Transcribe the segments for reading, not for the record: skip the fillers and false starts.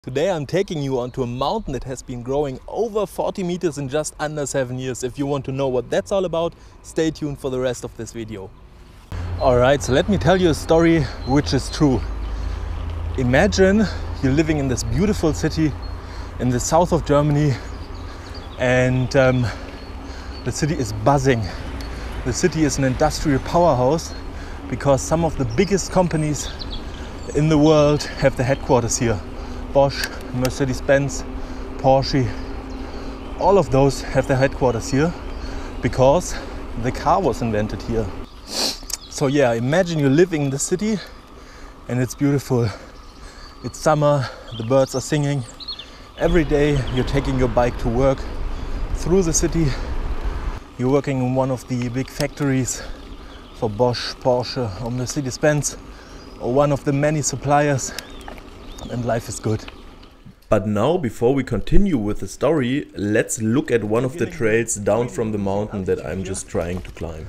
Today I'm taking you onto a mountain that has been growing over 40 meters in just under 7 years. If you want to know what that's all about, stay tuned for the rest of this video. Alright, so let me tell you a story which is true. Imagine you're living in this beautiful city in the south of Germany and the city is buzzing. The city is an industrial powerhouse because some of the biggest companies in the world have their headquarters here. Bosch, Mercedes-Benz, Porsche, all of those have their headquarters here because the car was invented here. So yeah, imagine you're living in the city and it's beautiful. It's summer, the birds are singing. Every day you're taking your bike to work through the city. You're working in one of the big factories for Bosch, Porsche or Mercedes-Benz or one of the many suppliers. And life is good. But now, before we continue with the story, let's look at one of the trails down from the mountain that I'm just trying to climb.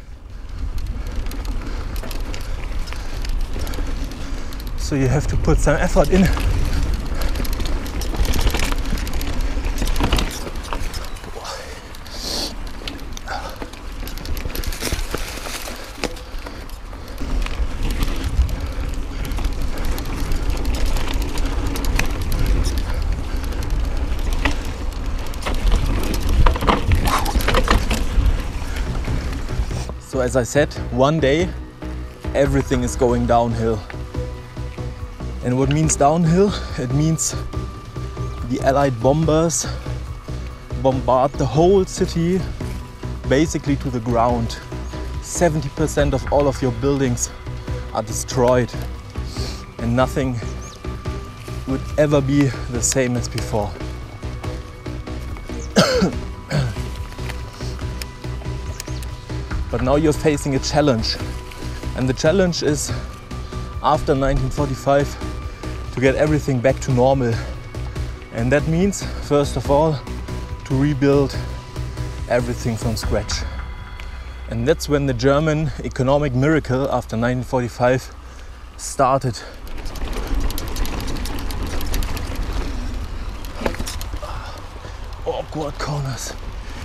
So you have to put some effort in. So as I said, one day everything is going downhill. And what means downhill? It means the Allied bombers bombard the whole city basically to the ground. 70% of all of your buildings are destroyed and nothing would ever be the same as before. But now you're facing a challenge, and the challenge is after 1945 to get everything back to normal. And that means, first of all, to rebuild everything from scratch. And that's when the German economic miracle after 1945 started. Awkward corners.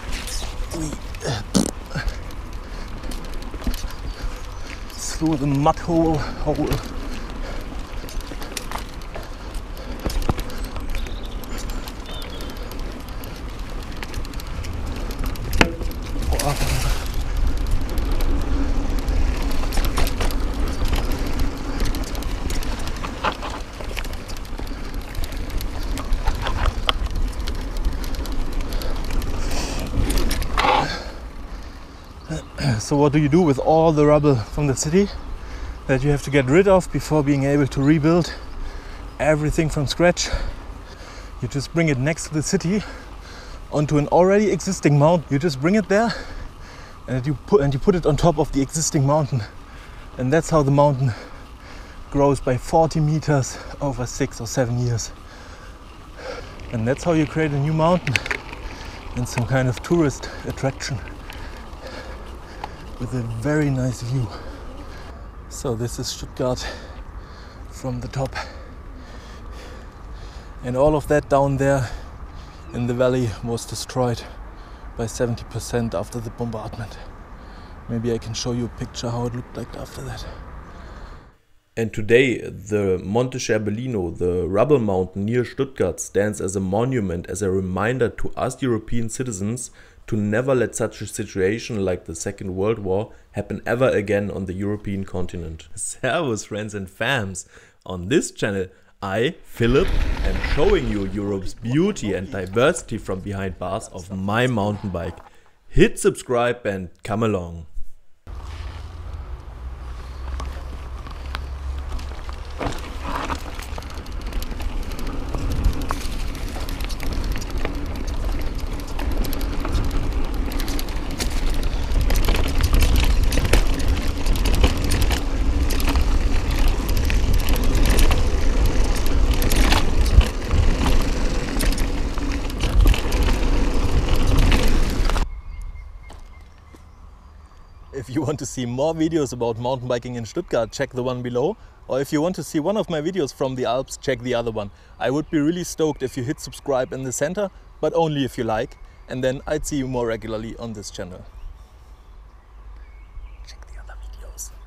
Through the mud hole. So what do you do with all the rubble from the city that you have to get rid of before being able to rebuild everything from scratch? You just bring it next to the city onto an already existing mountain. You just bring it there and you put it on top of the existing mountain. And that's how the mountain grows by 40 meters over 6 or 7 years. And that's how you create a new mountain and some kind of tourist attraction with a very nice view. So this is Stuttgart from the top. And all of that down there in the valley was destroyed by 70% after the bombardment. Maybe I can show you a picture how it looked like after that. And today, the Monte Scherbellino, the rubble mountain near Stuttgart, stands as a monument, as a reminder to us European citizens to never let such a situation like the Second World War happen ever again on the European continent. Servus friends and fams! On this channel, I, Philip, am showing you Europe's beauty and diversity from behind bars of my mountain bike. Hit subscribe and come along! If you want to see more videos about mountain biking in Stuttgart, check the one below. Or if you want to see one of my videos from the Alps, check the other one. I would be really stoked if you hit subscribe in the center, but only if you like, and then I'd see you more regularly on this channel. Check the other videos.